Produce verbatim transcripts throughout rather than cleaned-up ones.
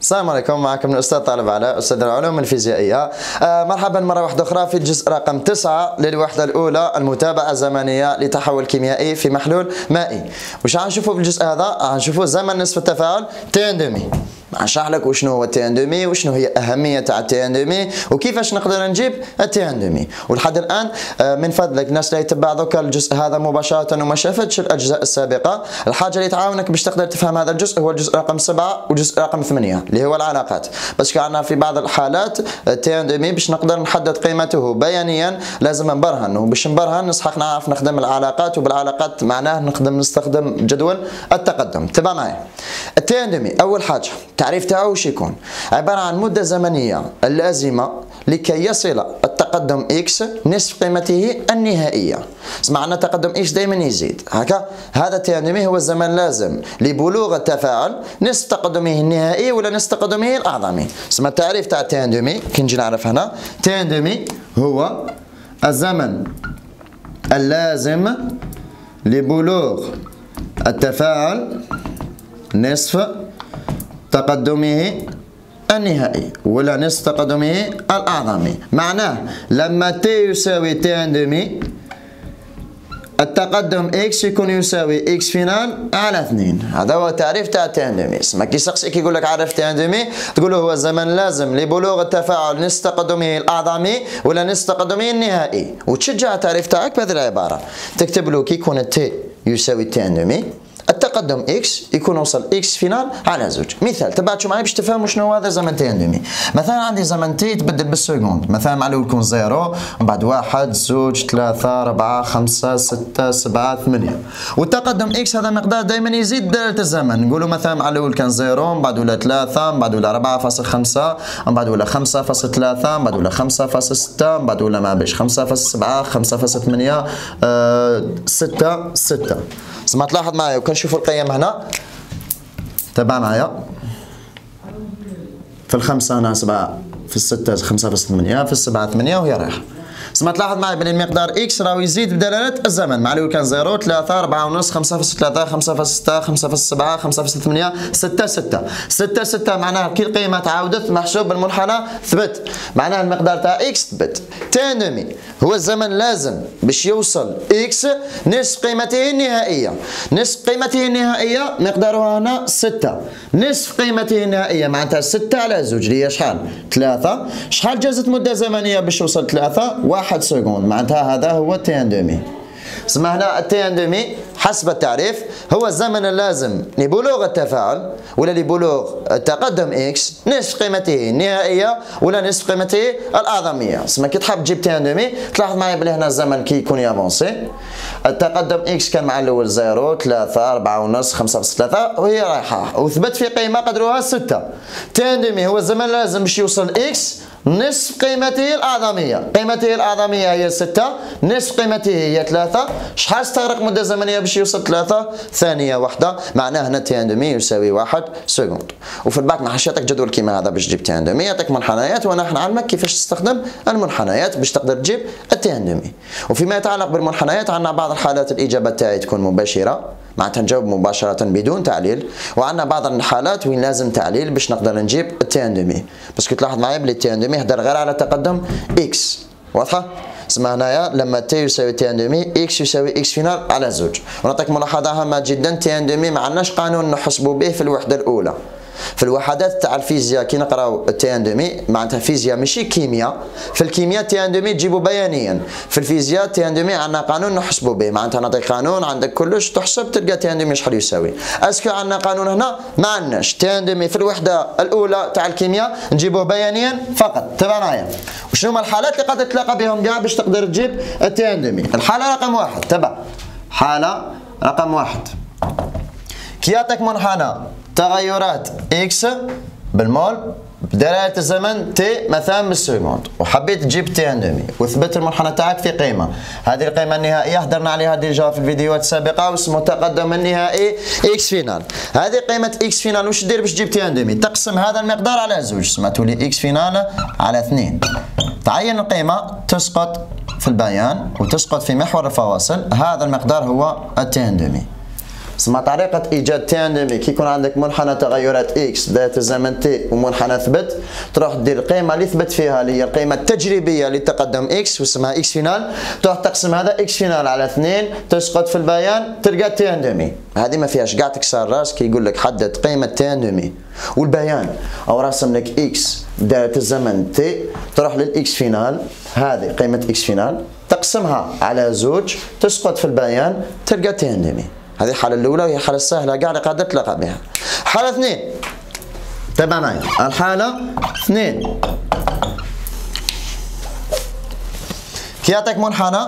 السلام عليكم، معكم الأستاذ طالب علاء أستاذ العلوم الفيزيائية. آه مرحبا مرة واحدة أخرى في الجزء رقم تسعة للوحدة الأولى، المتابعة الزمنية لتحول كيميائي في محلول مائي. وش هنشوفوا في الجزء هذا؟ هنشوفوا زمن نصف التفاعل تي ان دومي. هنشرح لك وشنو هو التي ان دومي وشنو هي أهمية تاع التي ان دومي وكيفاش نقدر نجيب التي ان دومي. ولحد الآن آه من فضلك الناس اللي يتبع ذوك الجزء هذا مباشرة وما شافتش الأجزاء السابقة، الحاجة اللي تعاونك باش تقدر تفهم هذا الجزء هو الجزء رقم سبعة والجزء رقم ثمانية اللي هو العلاقات. بس كان في بعض الحالات التي ان دومي باش نقدر نحدد قيمته بيانيا لازم نبرهن، وباش نبرهن نصحك نعرف نخدم العلاقات، وبالعلاقات معناه نقدم نستخدم جدول التقدم. تبع معي التي ان دومي. أول حاجة التعريف تاعو وش يكون؟ عبارة عن مدة زمنية اللازمة لكي يصل التقدم x نصف قيمته النهائية. سمعنا تقدم x دائما يزيد هكا، هذا التي ان دومي هو الزمن اللازم لبلوغ التفاعل نصف تقدمه النهائي ولا نصف تقدمه الأعظمي. اسمع التعريف تاع التي ان دومي كي نجي نعرف هنا، التي ان دومي هو الزمن اللازم لبلوغ التفاعل نصف تقدمه النهائي ولا نصف تقدمه الأعظمي. معناه لما t يساوي تي ان دومي التقدم x يكون يساوي x فينال على اثنين. هذا هو التعريف تاع تي ان دومي. اسمع كي يسقسيك يقول لك عرف تي ان دومي تقول له هو الزمن لازم لبلوغ التفاعل نصف تقدمه الأعظمي ولا نصف تقدمه النهائي، وتشجع التعريف تاعك بهذه العبارة. تكتب له كي يكون التي يساوي تي ان دومي التقدم x يكون وصل x فينال على زوج. مثال تبعتوا معي باش تفهموا شنو هذا زمن تي ان دومي. مثلا عندي زمن تي يتبدل بالسكوند، مثلا مع الاول يكون زيرو، من بعد واحد، زوج، ثلاثة، أربعة، خمسة، ستة، سبعة، ثمانية. والتقدم x هذا مقدار دائما يزيد بدالة الزمن. نقولوا مثلا مع الاول كان زيرو، من بعد ولا ثلاثة، من بعد ولا أربعة فاصل خمسة، من بعد ولا خمسة فاصل ثلاثة، من بعد ولا خمسة فاصل ستة، من بعد ولا ما بيش خمسة فاصل سبعة، خمسة فاصل ثمانية، أه ستة، ستة. سمعت تلاحظ معايا وكنشوف القيم هنا. تبع معايا في الخمسة هنا سبعة، في الستة خمسة فاصل ثمانية، في السبعة ثمانية وهي رايحة. سما تلاحظ معي بلي المقدار اكس راهو يزيد بدلالة الزمن. مع الاول كان زيرو، ثلاثة، أربعة ونص، خمسة فاصل ثلاثة، خمسة فاصل ستة، خمسة فاصل سبعة، خمسة فاصل ثمانية، ستة، ستة. ستة ستة معناها كي القيمة تعاودت محسوب بالمنحنى ثبت، معناها المقدار تاع اكس ثبت. تي ان دومي هو الزمن لازم باش يوصل اكس نصف قيمته النهائية. نصف قيمته النهائية مقدارها هنا ستة. نصف قيمته النهائية معناتها ستة على زوج اللي هي شحال؟ ثلاثة. شحال جازت مدة زمنية باش يوصل ثلاثة؟ واحد سكوند. معناتها هذا هو التي ان دومي. اسمع هنا التي ان دومي حسب التعريف هو الزمن اللازم لبلوغ التفاعل ولا لبلوغ التقدم اكس نصف قيمته النهائية ولا نصف قيمته الأعظمية. اسمع كي تحب تجيب تي ان دومي تلاحظ معايا بلي هنا الزمن كي يكون يافونسي، التقدم اكس كان مع الاول زيرو، ثلاثة، أربعة ونص، خمسة فاصل ثلاثة وهي رايحة وثبت في قيمة قدرها ستة. تي ان دومي هو الزمن اللازم باش يوصل اكس نصف قيمته الأعظمية. قيمته الأعظمية هي ستة، نصف قيمته هي ثلاثة. شحال استغرق مدة زمنية باش يوصل ثلاثة؟ ثانية واحدة. معناه هنا تي ان دومي يساوي واحد سكوند. وفي الباك ما حش يعطيك جدول كيما هذا باش تجيب تي ان دومي، يعطيك منحنيات وانا نعلمك كيفاش تستخدم المنحنيات باش تقدر تجيب التي ان دومي. وفيما يتعلق بالمنحنيات عندنا بعض الحالات الإجابة تاعي تكون مباشرة، معناتها نجاوب مباشرة بدون تعليل، وعندنا بعض الحالات وين لازم تعليل باش نقدر نجيب التي ان دومي. بس كي تلاحظ معايا بلي التي ان دومي يهدر غير على تقدم اكس. واضحة؟ اسمع هنايا لما تي يساوي تي ان دومي اكس يساوي اكس فينال على زوج. ونعطيك ملاحظة هامة جدا، تي ان دومي ما عندناش قانون نحسبوا به في الوحدة الأولى. في الوحدات تاع الفيزياء كي نقراو التي ان دومي معناتها فيزياء ماشي كيمياء. في الكيمياء تي ان دومي تجيبو بيانيا، في الفيزياء تي ان دومي عندنا قانون نحسبوا به. معناتها نعطيك قانون عندك كلش تحسب تلقى تي ان دومي شحال يساوي. اسكو عندنا قانون هنا؟ ما عندناش. تي ان دومي في الوحده الاولى تاع الكيمياء نجيبوه بيانيا فقط. تبع معايا وشنو هما الحالات اللي قادر تلاقى بهم كاع باش تقدر تجيب التي ان دومي. الحاله رقم واحد، تبع حاله رقم واحد كي يعطيك منحنى تغيرات اكس بالمول بدلالة الزمن تي مثلا بالسكوند، وحبيت تجيب تي ان دومي وثبت المنحنى تاعك في قيمة. هذه القيمة النهائية هدرنا عليها ديجا في الفيديوهات السابقة واسمه التقدم النهائي اكس فينال. هذه قيمة اكس فينال واش دير باش تجيب تي ان دومي؟ تقسم هذا المقدار على زوج، سما تولي اكس فينال على اثنين. تعين القيمة تسقط في البيان وتسقط في محور الفواصل. هذا المقدار هو التي ان دومي. اسمها طريقة إيجاد تي اندمي. كي يكون عندك منحنى تغيرات إكس ذات الزمن تي ومنحنى ثبت، تروح دير القيمة اللي ثبت فيها اللي هي القيمة التجريبية لتقدم إكس واسمها إكس فينال، تروح تقسم هذا إكس فينال على اثنين، تسقط في البيان تلقى تي اندمي. هذه ما فيهاش قاع تكسر راسك، يقول لك حدد قيمة تي اندمي والبيان أو راسم لك إكس ذات الزمن تي، تروح للإكس فينال، هذه قيمة إكس فينال تقسمها على زوج، تسقط في البيان تلقى تي اندمي. هذه الحالة الأولى وهي الحالة السهلة قاعدة قاعدة تلقى بها. حالة اثنين، تابع معي. الحالة اثنين كي يعطيك منحنى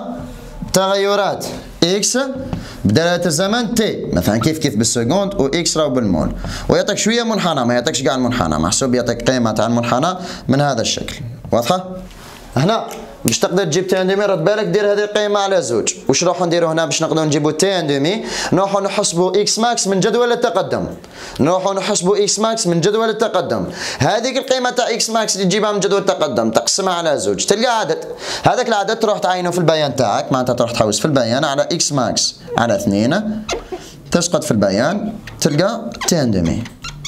تغيرات إكس بدلالة الزمن تي، مثلا كيف كيف بالسكوند وإكس راهو بالمول، ويعطيك شوية منحنى ما يعطيكش كاع المنحنى، محسوب يعطيك قيمة تاع المنحنى من هذا الشكل، واضحة؟ هنا باش تقدر تجيب تي اندمي رد بالك دير هذه القيمة على زوج. واش نروحو نديرو هنا باش نقدرو نجيبو تي اندمي؟ نروحو نحسبو اكس ماكس من جدول التقدم. نروحو نحسبو اكس ماكس من جدول التقدم. هذيك القيمة تاع اكس ماكس اللي تجيبها من جدول التقدم تقسمها على زوج، تلقى عدد. هذاك العدد تروح تعينه في البيان تاعك، معناتها تروح تحوس في البيان على اكس ماكس على اثنين، تسقط في البيان تلقى تي اندمي.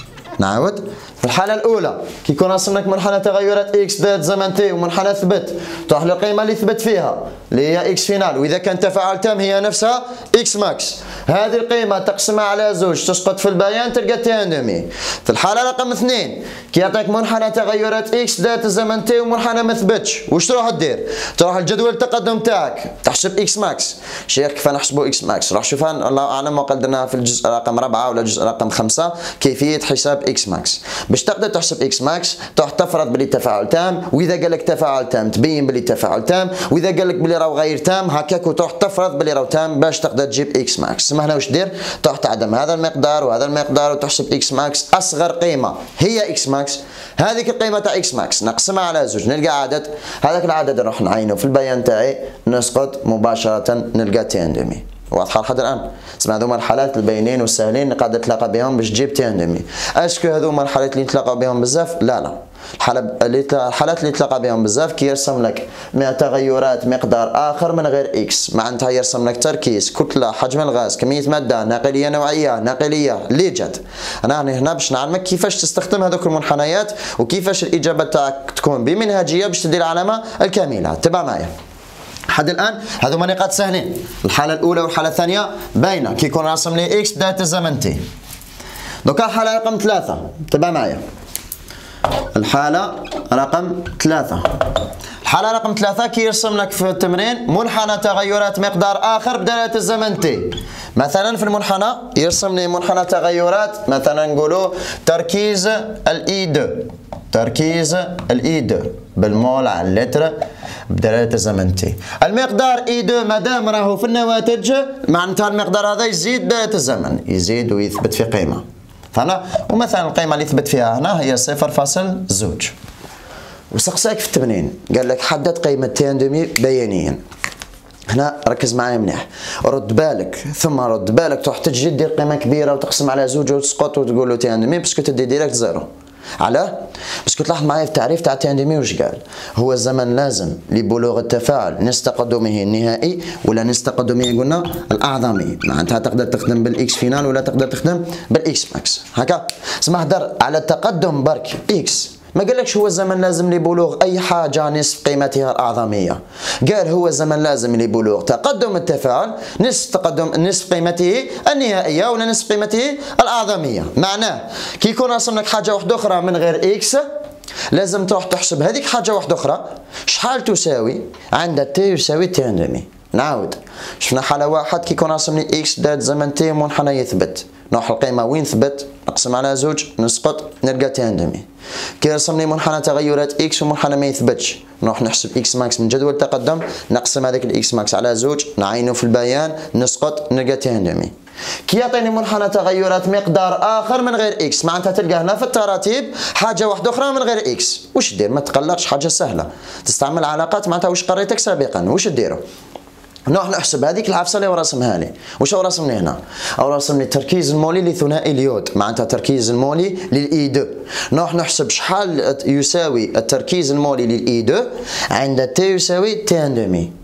نعاود. في الحالة الأولى كي يكون راسم لك منحنى تغيرات إكس ذات زمن تي ومنحنى ثبت، تروح للقيمة اللي ثبت فيها اللي هي إكس فينال، وإذا كان تفاعل تام هي نفسها إكس ماكس. هذه القيمة تقسمها على زوج، تسقط في البيان تلقى تي اندمي. في الحالة رقم اثنين كي يعطيك منحنى تغيرات إكس ذات الزمن تي ومنحنى ما ثبتش، واش تروح دير؟ تروح لجدول التقدم تاعك تحسب إكس ماكس. شيخ كيف نحسبوا إكس ماكس؟ روح شوفها الله أعلم وقد درناها في الجزء رقم أربعة ولا الجزء رقم خمسة كيفية حساب إكس ماكس. باش تقدر تحسب إكس ماكس تروح تفرض بلي تفاعل تام، وإذا قال لك تفاعل تام تبين بلي تفاعل تام، وإذا قال لك بلي راهو غير تام هكاك وتروح تفرض بلي راهو تام باش تقدر تجيب إكس ماكس. تسمى هنا واش دير؟ تروح تعدم هذا المقدار وهذا المقدار وتحسب إكس ماكس، أصغر قيمة هي إكس ماكس، هذيك القيمة تاع إكس ماكس نقسمها على زوج نلقى عدد، هذاك العدد نروح نعينه في البيان تاعي، نسقط مباشرة نلقى تي اندمي. واضحة لحد الآن؟ تسمى هذوما الحالات البينين والسهلين اللي قاعدة تلاقى بهم باش تجيب تي اندمي. اسكو هذوما الحالات اللي تلاقى بهم بزاف؟ لا لا. الحالة اللي الحالات اللي تلاقى بهم بزاف كي يرسم لك تغيرات مقدار آخر من غير إكس، معناتها يرسم لك تركيز، كتلة، حجم الغاز، كمية مادة، ناقلية نوعية، ناقلية، اللي جات. أنا هنا باش نعلمك كيفاش تستخدم هذوك المنحنيات وكيفاش الإجابة تاعك تكون بمنهجية باش تدير العلامة الكاملة. تبع معايا. لحد الآن هذوما نقاط سهلين. الحالة الأولى والحالة الثانية باينة كي يكون راسم لي إكس بداية الزمن تي. دوكا الحالة رقم ثلاثة، تبع معايا. الحالة رقم ثلاثة. الحالة رقم ثلاثة كي يرسم لك في التمرين منحنى تغيرات مقدار آخر بدلالة الزمن تي. مثلا في المنحنى يرسم لي منحنى تغيرات، مثلا نقولوا تركيز الإي دو، تركيز الإي دو بالمول على اللتر بدلالة الزمن تي. المقدار إي دو مادام راهو في النواتج معناتها المقدار هذا يزيد بدلالة الزمن، يزيد ويثبت في قيمة. فهنا ومثلا القيمة اللي يثبت فيها هنا هي صفر فاصل زوج. وسقساك في التمرين قال لك حدد قيمة تي اندمي بيانيا. هنا ركز معايا مليح، رد بالك ثم رد بالك تروح تجي دير قيمة كبيرة وتقسم على زوج وتسقط وتقول له تي اندمي باسكو تدي ديريكت زيرو. علاه؟ باسكو تلاحظ معايا في التعريف تاع تي اندمي واش قال؟ هو الزمن لازم لبلوغ التفاعل نصف تقدمه النهائي ولا نصف تقدمه قلنا الأعظمي، معناتها تقدر تخدم بالإكس فينال ولا تقدر تخدم بالإكس ماكس، هكا؟ اسمع هدر على التقدم برك إكس، ما قالكش هو الزمن لازم لبلوغ أي حاجة نصف قيمتها الأعظمية، قال هو الزمن لازم لبلوغ تقدم التفاعل نصف تقدم نصف قيمته النهائية ولا نصف قيمته الأعظمية. معناه كي يكون راسم لك حاجة واحدة أخرى من غير إكس لازم تروح تحسب هذيك حاجة واحدة أخرى شحال تساوي عند تي يساوي تي اندمي. نعاود شفنا حالة واحد كي يكون راسم لي إكس ذات زمن تي منحنى يثبت، نروح القيمة وين ثبت نقسم على زوج نسقط نلقى تي اندمي. كي يرسم لي منحنى تغيرات إكس ومنحنى ما يثبتش نروح نحسب إكس ماكس من جدول التقدم، نقسم هذاك الإكس ماكس على زوج نعينه في البيان نسقط نلقى تي اندمي. كي يعطيني منحنى تغيرات مقدار آخر من غير إكس معناتها تلقى هنا في التراتيب حاجة واحدة أخرى من غير إكس، واش دير؟ ما تقلقش، حاجة سهلة، تستعمل علاقات معناتها واش قريتك سابقا، واش ديروا؟ نروح نحسب هذيك العفسه اللي هو راسمها لي، واش هو راسم لي هنا؟ او راسم لي التركيز المولي لثنائي اليود، معناتها التركيز المولي للاي دو، نروح نحسب شحال يساوي التركيز المولي للاي دو عند تي يساوي تي اندمي.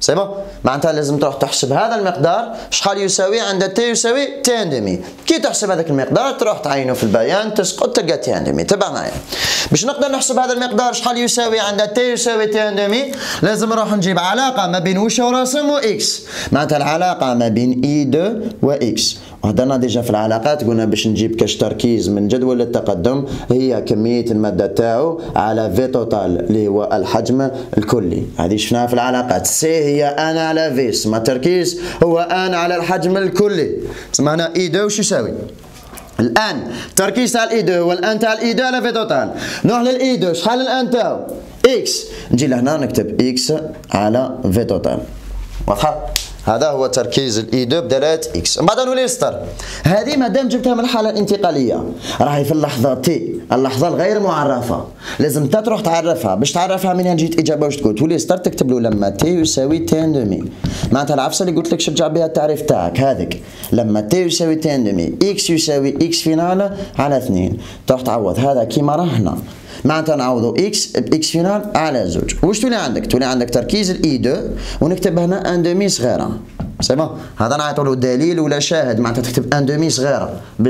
سي بون. معناتها لازم تروح تحسب هذا المقدار شحال يساوي عند تي يساوي تي ان دومي. كي تحسب هذاك المقدار تروح تعينه في البيان تسقط تلقى تي ان دومي. تبع معايا. باش نقدر نحسب هذا المقدار شحال يساوي عند تي يساوي تي ان دومي لازم نروح نجيب علاقه ما بين وش وراسم و اكس. معناتها العلاقه ما بين اي دو و اكس. وهضرنا ديجا في العلاقات قلنا باش نجيب كاش تركيز من جدول التقدم هي كميه الماده تاعو على في توتال اللي هو الحجم الكلي. هذه شفناها في العلاقات. سي هي ان على في سما التركيز هو ان على الحجم الكلي. سما هنا اي دو وش يساوي؟ الان التركيز تاع الاي دو هو الان تاع الاي دو على في توتال. نروح للاي دو شحال الان تاعو؟ اكس. نجي لهنا نكتب اكس على في توتال. واضحه؟ هذا هو تركيز الاي دو بدلاله اكس. من بعد نولي نسطر. هذه مادام جبتها من الحاله الانتقاليه راهي في اللحظه تي، اللحظه الغير معرفه، لازم انت تروح تعرفها. باش تعرفها منين جيت اجابه واش تقول؟ تولي ستار تكتب له لما تي يساوي تي ان دومي. معناتها العفسه اللي قلت لك شرجع بها التعريف تاعك هذيك. لما تي يساوي تي ان دومي اكس يساوي اكس فينال على اثنين. تروح تعوض هذا كيما راه هنا. معناتها نعوضو اكس باكس فينال على زوج. واش تولي عندك؟ تولي عندك تركيز الاي دو ونكتب هنا ان دومي صغيره. سي بون. هذا نعيطوا له دليل ولا شاهد. معناتها تكتب ان دومي صغيره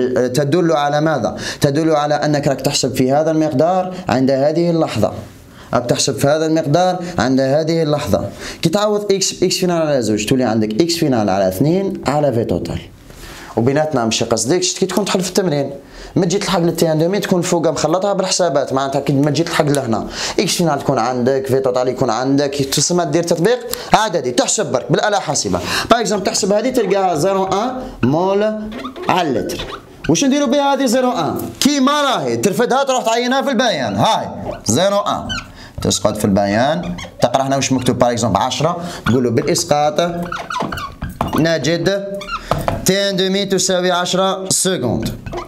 تدل على ماذا؟ تدل على انك راك تحسب في هذا المقدار عند هذه اللحظه. راك تحسب في هذا المقدار عند هذه اللحظه. كي تعوض اكس باكس فينال على زوج تولي عندك اكس فينال على اثنين على في توتال. وبيناتنا ماشي قصدكش كي تكون تحل في التمرين ما تجي تلحق للتي ان دومي تكون فوقها مخلطها بالحسابات. معناتها كي ما تجي تلحق لهنا اكس فينال تكون عندك في توتال يكون عندك تسمى دير تطبيق عددي تحسب برك بالاله الحاسبه. باغ اكزومبل تحسب هذه تلقاها صفر فاصلة واحد مول على اللتر. واش نديروا بها هذه صفر فاصلة واحد؟ كيما راهي ترفدها تروح تعينها في البيان. هاي صفر فاصلة واحد تسقط في البيان. تقرا هنا واش مكتوب باغ اكزومبل عشرة تقول له بالاسقاط نجد تي ان دومي تساوي عشرة سكوند.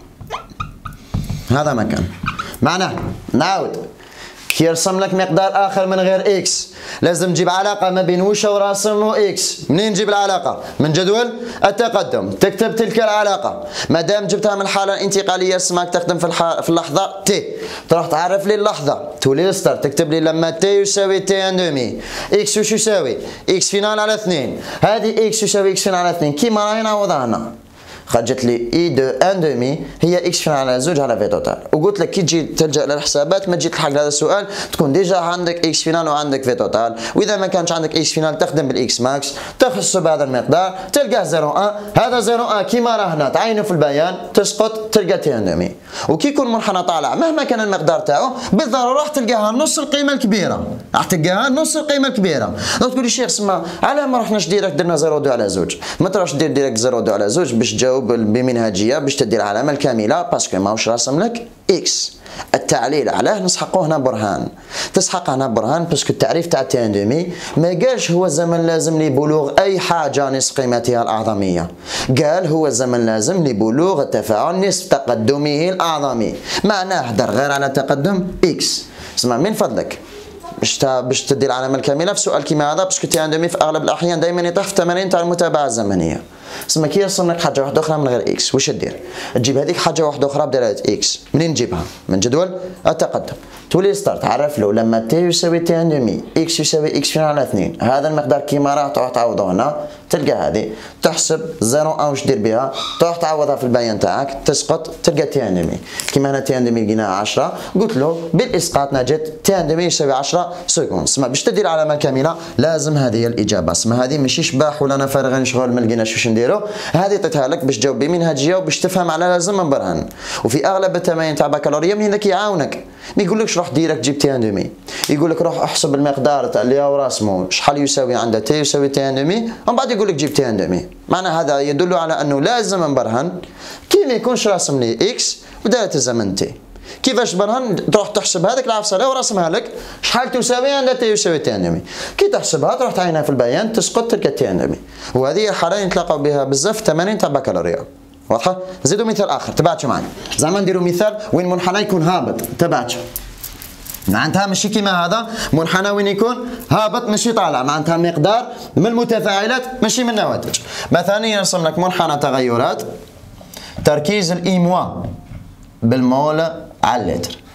هذا مكان. معناه نعاود كي يرسم لك مقدار اخر من غير اكس لازم تجيب علاقه ما بين وش وراسم و اكس. منين نجيب العلاقه؟ من جدول التقدم. تكتب تلك العلاقه. ما دام جبتها من الحاله الانتقاليه اسمك تخدم في الح... في اللحظه تي. تروح تعرف لي اللحظه تولي ستار تكتب لي لما تي يساوي تي ان دومي اكس وش يساوي؟ اكس فينال على اثنين. هذه اكس يساوي اكس فينال على اثنين كيما راهي نعوضها هنا. خرجت لي اي دو ان دومي هي اكس فينال على زوج على في توتال. وقلت لك كي تجي تلجا للحسابات ما تجي تلحق لهذا السؤال تكون ديجا عندك اكس فينال وعندك في توتال. واذا ما كانش عندك اكس فينال تخدم بالاكس ماكس تحسب هذا المقدار تلقاه صفر فاصلة واحد. هذا صفر فاصلة واحد كيما راه هنا تعينه في البيان تسقط تلقى تي ان دومي. وكي يكون منحنى طالع مهما كان المقدار تاعو بالضروره راح تلقاها نص القيمه الكبيره. راح تلقاها نص القيمه الكبيره. تقول لي شيخ سما علاه ما رحناش ديريكت درنا صفر فاصلة اثنين على زوج؟ ما تروحش دير ديريكت صفر فاصلة اثنين على زوج باش تجاوب بمنهجيه باش تدير العلامه الكامله باسكو ماهوش راسم لك اكس. التعليل علاه نسحقوه هنا برهان. تسحق هنا برهان باسكو التعريف تاع تي ان دومي ما قالش هو الزمن لازم لبلوغ اي حاجه نصف قيمتها الاعظميه. قال هو الزمن لازم لبلوغ التفاعل نصف تقدمه الاعظمي. معناه هدر غير على تقدم اكس. اسمع من فضلك باش باش تدير العلامه الكامله في سؤال كيما هذا باسكو تي ان دومي في اغلب الاحيان دائما يطيح في التمارين تاع المتابعه الزمنيه. اسمع كي يرسم لك حاجه واحده اخرى من غير اكس واش دير؟ تجيب هذيك حاجه واحده اخرى بدلاله اكس. منين تجيبها؟ من جدول التقدم. تولي ستار تعرف له لما تي يساوي تي ان دومي اكس يساوي اكس فينال على اثنين. هذا المقدار كيما راه تروح تعوضه هنا تلقى هذه تحسب صفر فاصلة واحد واش دير بها تروح تعوضها في البيان تاعك تسقط تلقى تي ان دومي. كيما هنا تي ان دومي لقيناها عشرة قلت له بالاسقاط نجد تي ان دومي يساوي عشرة سكوند. اسمع باش تدير العلامه الكامله لازم هذه هي الاجابه. اسمع هذه ماشي شباح ولا انا فارغين شغل ما لقيناش واش نديرو. هذه عطيتها لك باش تجاوب بمنهجيه وباش تفهم على لازم من برهن. وفي اغلب التمارين تاع بكالوريا منين ذاك يعاونك ما يقولكش روح ديريكت جيب تي ان دومي. يقول لك روح احسب المقدار تاع اللي هو راسمه شحال يساوي عند تي يساوي تي ان دومي ومن بعد يقول لك جيب تي ان دومي. معنى هذا يدل على انه لازم نبرهن كي ما يكونش راسم لي اكس بدايه الزمن تي. كيفاش برهن؟ تروح تحسب هذيك العفسه اللي ورسمها لك شحال تساوي عند تي يساوي تي ان دومي. كي تحسبها تروح تعينها في البيان تسقط تلك تي ان دومي. وهذه حاليا نتلاقاو بها بزاف في التمارين تاع بكالوريا. واضحه؟ نزيدوا مثال اخر تبعتوا معي. زعما نديروا مثال وين منحنى يكون هابط تبعتوا. معناتها ماشي كيما هذا منحنى وين يكون هابط ماشي طالع. معناتها مقدار من المتفاعلات ماشي من النواتج. مثلا يرسم لك منحنى تغيرات تركيز الايموا بالمول على اللتر.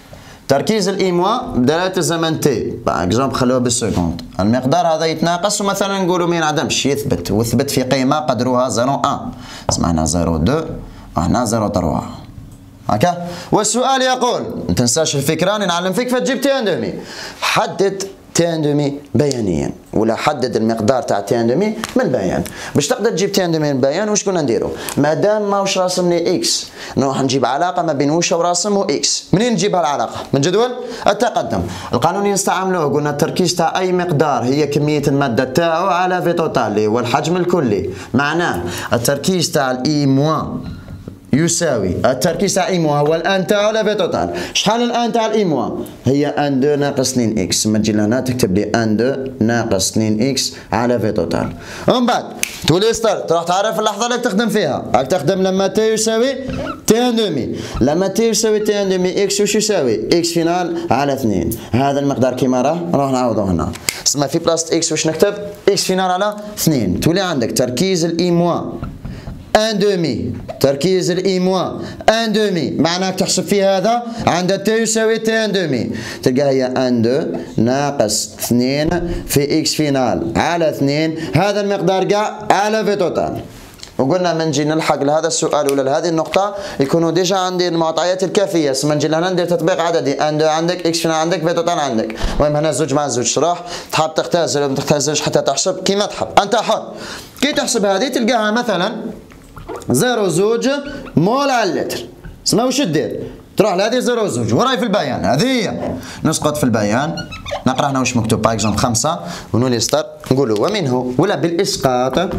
تركيز الاي موا بدلاله الزمن تي باغ اكزومبل خلوها بالسكوند، المقدار هذا يتناقص ومثلا نقولوا ما ينعدمش يثبت وثبت في قيمه قدرها صفر واحد، سمعنا صفر اثنين وهنا صفر ثلاثة هكا. والسؤال يقول ما تنساش الفكره راني نعلم فيك فتجيب تي ان دومي، حدد تي ان دومي بيانيا ولا حدد المقدار تاع تي ان دومي من البيان. باش تقدر تجيب تي ان دومي من البيان واش كنا نديرو؟ مادام ماوش راسم لي اكس نروح نجيب علاقه ما بين واش راسم و اكس. منين نجيبها العلاقه؟ من جدول التقدم. القانون اللي نستعملوه قلنا التركيز تاع اي مقدار هي كميه الماده تاعو على في توتال اللي هو الحجم الكلي. معناه التركيز تاع الاي موان يساوي التركيز تاع اي موا هو الان تاعو على في توتال. شحال الان تاع الاي موا؟ هي ان اثنين ناقص اثنين اكس. ما تجي لهنا تكتب لي ان اثنين ناقص اثنين اكس على في توتال. ومن بعد تولي ستارت تروح تعرف اللحظه اللي تخدم فيها. راك تخدم لما تي يساوي تي ان دومي. لما تي يساوي تي ان دومي اكس واش يساوي؟ اكس فينال على اثنين. هذا المقدار كيما راه نروح نعوضو هنا. اسمع في بلاصه اكس واش نكتب؟ اكس فينال على اثنين. تولي عندك تركيز الاي موا ان دومي. تركيز الاي موا ان دومي معناك تحسب في هذا عند تي يساوي تي ان دومي، تلقى هي ان اثنين ناقص اثنين في اكس فينال على اثنين. هذا المقدار كاع على في توتال. وقلنا من نجي نلحق لهذا السؤال ولا لهذه النقطة يكونوا ديجا عندي المعطيات الكافية. سما نجي لهنا ندير تطبيق عددي ان اثنين عندك اكس فينال عندك في توتال عندك. المهم هنا زوج مع زوج شراح تحب تختزل وما تختزلش حتى تحسب كيما تحب انت حر. كي تحسب هذه تلقاها مثلا زيرو زوج مول على اللتر. اسمع واش دير؟ تروح لهذه زيرو زوج وراي في البيان هذه هي نسقط في البيان نقرا هنا واش مكتوب باغ اكزومبل خمسة ونولي ستار نقولوا ومنه ولا بالاسقاط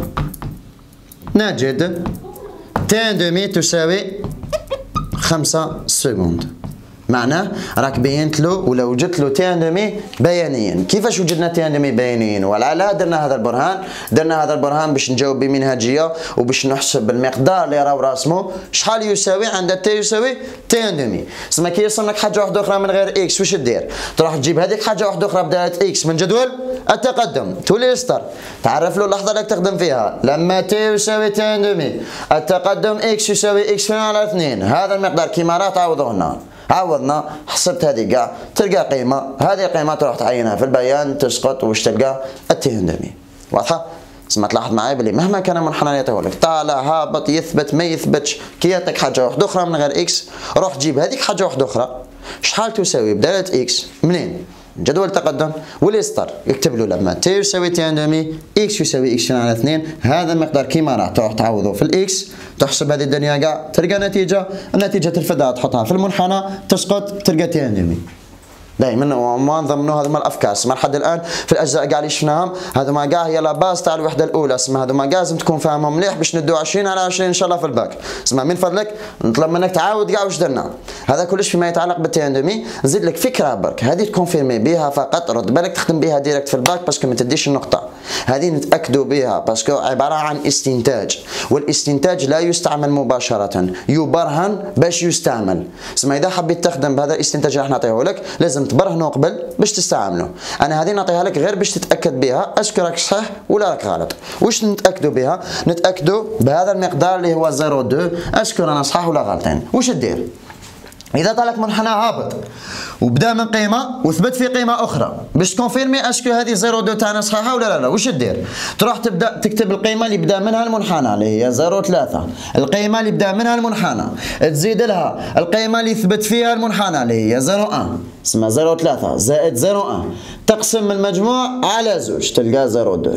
نجد تي ان دومي تساوي خمسة سكوند. معناه راك بينت له ولا وجدت له تي ان دومي بيانيا. كيفاش وجدنا تي ان دومي بيانيا؟ وعلى درنا هذا البرهان؟ درنا هذا البرهان باش نجاوب بمنهجيه وباش نحسب المقدار اللي راهو راسمه شحال يساوي عند تي يساوي تي ان دومي. سما كي يرسم لك حاجه واحده اخرى من غير اكس واش دير؟ تروح تجيب هذيك حاجه واحده اخرى بداله اكس من جدول التقدم. تولي ستار تعرف له اللحظه اللي تخدم فيها لما تي يساوي تي ان دومي التقدم اكس يساوي اكس فينال على اثنين. هذا المقدار كيما راه تعوضوه هنا. عوضنا حسبت هذه كاع تلقى قيمه، هذه القيمه تروح تعينها في البيان تسقط واش تلقى التي ان دومي. واضحه؟ اسمع تلاحظ معايا بلي مهما كان المنحنى اللي يعطيهولك طالع هابط يثبت ما يثبتش كي يعطيك حاجه واحده اخرى من غير اكس روح جيب هذيك حاجه واحده اخرى شحال تساوي بداله اكس منين؟ جدول التقدم واليسطر يكتب له لما تي يساوي تي ان دومي اكس يساوي اكس على اثنين. هذا المقدار كيما راه تروح تعوضه في الاكس تحسب هذه الدنيا كاع تلقى نتيجه. النتيجه ترفدها تحطها في المنحنى تسقط تلقى تي ان دومي. دائما وما نضمنوا هذوما الافكار. اسمع لحد الان في الاجزاء كاع اللي شفناهم هذوما كاع هي لا باز تاع الوحده الاولى. اسمع هذوما كاع لازم تكون فاهمهم مليح باش ندو عشرين على عشرين ان شاء الله في الباك. اسمع من فضلك نطلب منك تعاود كاع واش درنا. هذا كلش فيما يتعلق بالتي ان دومي. نزيد لك فكره برك هذه تكونفيرمي بها فقط رد بالك تخدم بها ديريكت في الباك باسكو ما تديش النقطه. هذه نتاكدوا بها باسكو عباره عن استنتاج والاستنتاج لا يستعمل مباشره يبرهن باش يستعمل. اسمع اذا حبيت تخدم بهذا الاستنتاج اللي راح نعطيه لك لازم تبرهنه قبل باش تستعمله. انا هذه نعطيها لك غير باش تتاكد بها اسكو راك صحيح ولا راك غلط. واش نتاكدوا بها؟ نتاكدوا بهذا المقدار اللي هو صفر اثنين اسكو رانا صحاح ولا غلطين. واش دير؟ اذا طالك منحنى هابط وبدا من قيمه وثبت في قيمه اخرى باش تكونفيرمي اسكو هذه صفر اثنين تاعنا صحيحه ولا لا لا. واش دير؟ تروح تبدا تكتب القيمه اللي بدا منها المنحنى اللي هي صفر ثلاثة، القيمه اللي بدا منها المنحنى تزيد لها القيمه اللي ثبت فيها المنحنى اللي هي صفر واحد. اسمها صفر ثلاثة زائد صفر واحد تقسم المجموع على زوج تلقى صفر اثنين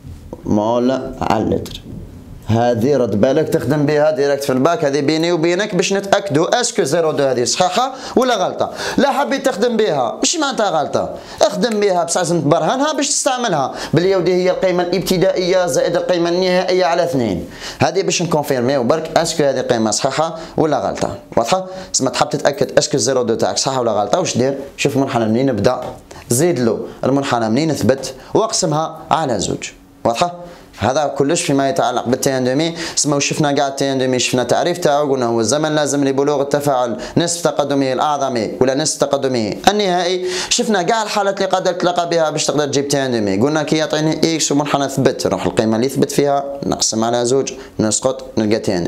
مول على اللتر. هذه رد بالك تخدم بها ديريكت في الباك. هذه بيني وبينك باش نتاكدوا اسكو صفر اثنين هذه صحيحه ولا غلطه. لا حبيت تخدم بها مش معناتها غلطه اخدم بها بس لازم تبرهنها باش تستعملها باللي ودي هي القيمه الابتدائيه زائد القيمه النهائيه على اثنين. هذه باش نكونفيرميو برك اسكو هذه القيمه صحيحه ولا غلطه. واضحه؟ تسمى تحب تتاكد اسكو صفر اثنين تاعك صحيحه ولا غلطه. واش دير؟ شوف المنحنى منين بدا زيد له المنحنى منين ثبت واقسمها على زوج. واضحه؟ هذا كلش فيما يتعلق بالتي ان دومي. اسمعوا شفنا كاع التي ان دومي شفنا تعريف تاعو قلنا هو الزمن لازم لبلوغ التفاعل نصف تقدمه الاعظم ولا نصف تقدمه النهائي. شفنا كاع الحالات اللي قادر تلقى بها باش تقدر تجيب تي ان دومي. قلنا كي يعطيني اكس ومنحنى ثبت نروح القيمه اللي ثبت فيها نقسم على زوج نسقط نلقى تي ان دومي.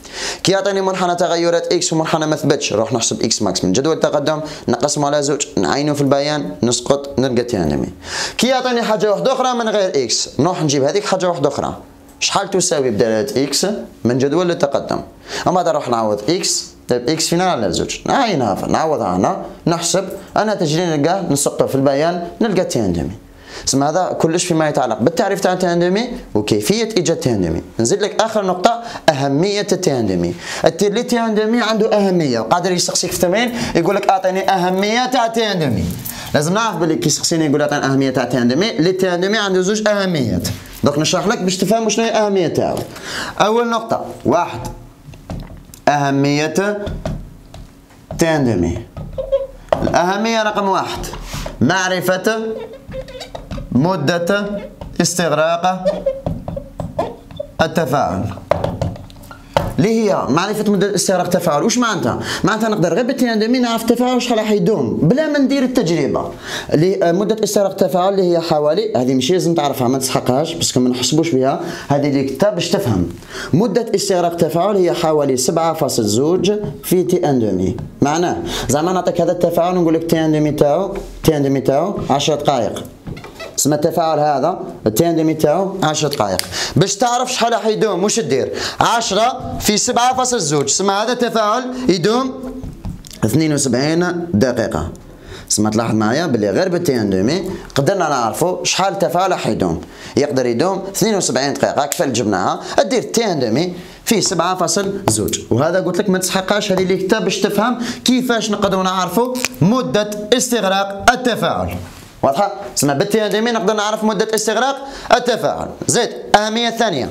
كي يعطيني منحنى تغيرات اكس ومنحنى ما ثبتش نروح نحسب اكس ماكس من جدول التقدم نقسمه على زوج نعينه في البيان نسقط نلقى تي ان ام. كي يعطيني حاجه واحده اخرى من غير اكس نروح نجيب هذيك حاجه واحده اخرى شحال تساوي بدلاله اكس من جدول التقدم. اما نروح نعوض اكس اكس فينا على زوج نعينها نعوضها هنا نحسب انا تجري نلقاه نسقطه في البيان نلقى تي ان ام. اسم هذا كلش فيما يتعلق بالتعريف تاع تي ان ام وكيفيه ايجاد تي ان ام. نزيد لك اخر نقطه اهميه التي ان ام. اللي تي ان ام عنده اهميه وقادر يسقسيك في التمرين يقول لك اعطيني اهميه تاع تي ان ام. لازم نعرف بلي كي يسقسيني يقول اعطيني اهميه تاع تي ان ام اللي تي ان ام عنده زوج اهميات. دوك نشرح لك باش تفهم شنو هي الاهميه تاعو. اول نقطه واحد اهميه تي ان ام. الاهميه رقم واحد معرفه مدة استغراق التفاعل. اللي هي معرفة مدة استغراق التفاعل واش معناتها؟ معناتها نقدر غير بالتي ان ام نعرف التفاعل شحال راح يدوم بلا ما ندير التجربة. اللي مدة استغراق التفاعل اللي هي حوالي هذه ماشي لازم تعرفها ما تسحقهاش باسكو ما نحسبوش بها هذه اللي كتاب باش تفهم. مدة استغراق التفاعل هي حوالي سبعة فاصلة زوج في تي ان ام. معناه زعما نعطيك هذا التفاعل ونقول لك تي ان ام تاعو تي ان ام تاعو عشرة دقائق. اسم التفاعل هذا التي ان ام تاعو عشرة دقائق. باش تعرف شحال راح يدوم واش دير عشرة في سبعة فاصلة زوج اسم هذا التفاعل يدوم اثنين وسبعين دقيقة. اسم تلاحظ معايا بلي غير بالتي ان ام قدرنا نعرفوا شحال التفاعل راح يدوم. يقدر يدوم اثنين وسبعين دقيقة كيف جبناها دير تي ان ام في سبعة فاصلة زوج. وهذا قلت لك ما تسحقهاش هذه اللي كتاب باش تفهم كيفاش نقدروا نعرفوا مدة استغراق التفاعل. واضحة؟ اسمها بالتي ان ام نقدر نعرف مدة استغراق التفاعل. زيد أهمية ثانية.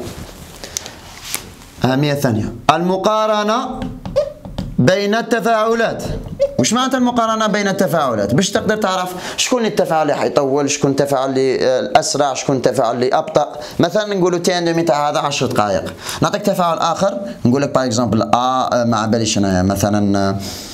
أهمية ثانية المقارنة بين التفاعلات. وش معناتها المقارنة بين التفاعلات؟ باش تقدر تعرف شكون التفاعل اللي حيطول، شكون التفاعل اللي الأسرع، شكون التفاعل اللي أبطأ. مثلا نقولوا تي ان ام تاع هذا عشر دقائق. نعطيك تفاعل آخر نقول لك باغ اكزومبل ا مع باليش انايا مثلا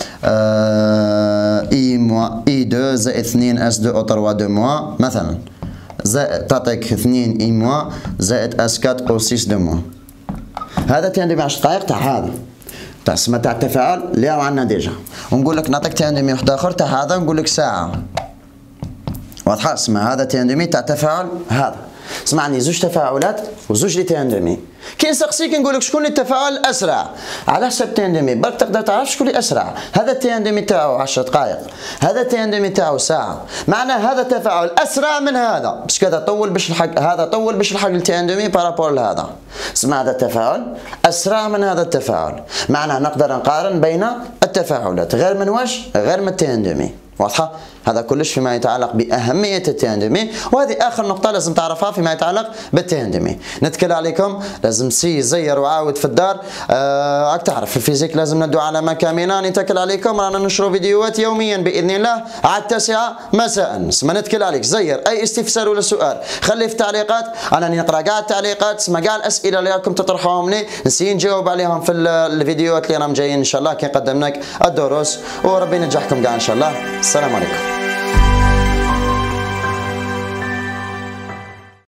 اي موا اي دو زائد اثنين اس دو او ثلاثة دو موا مثلا زائد تعطيك اثنين اي موا زائد اس أربعة او ستة دو موا. هذا تي ان ام عشر دقائق تاع هذا تاع السمة تاع التفاعل اللي عندنا ديجا. ونقول لك نعطيك تي ان ام واحد اخر تاع هذا نقول لك ساعة. واضحة؟ اسمها هذا تي ان ام تاع التفاعل هذا. اسمعني زوج تفاعلات وزوج لي تي ان ام. كي نسقسيك نقول لك شكون التفاعل الاسرع على حسب تي ان ام برك تقدر تعرف شكون اللي اسرع. هذا تي ان ام تاعو عشر دقائق هذا تي ان ام تاعو ساعه. معناه هذا تفاعل اسرع من هذا باش كذا طول باش الحق هذا طول باش الحق التي ان ام بارابور لهذا. اسمع هذا التفاعل اسرع من هذا التفاعل. معناه نقدر نقارن بين التفاعلات غير من واش غير من التي ان ام. واضحة؟ هذا كلش فيما يتعلق بأهمية التي ان ام. وهذه آخر نقطة لازم تعرفها فيما يتعلق بالتي ان ام. نتكل عليكم لازم سي زير وعاود في الدار. آه راك تعرف في الفيزيك لازم ندو على مكامنا. نتكل عليكم رانا ننشروا فيديوهات يوميا بإذن الله على التاسعة مساء. سما نتكل عليك زير أي استفسار ولا سؤال خليه في التعليقات. أنا نقرأ كاع التعليقات سما كاع الأسئلة اللي راكم تطرحوهم لي نسي نجاوب عليهم في الفيديوهات اللي راهم جايين إن شاء الله كي قدمناك الدروس. وربي ينجحكم كاع إن شاء الله. السلام عليكم.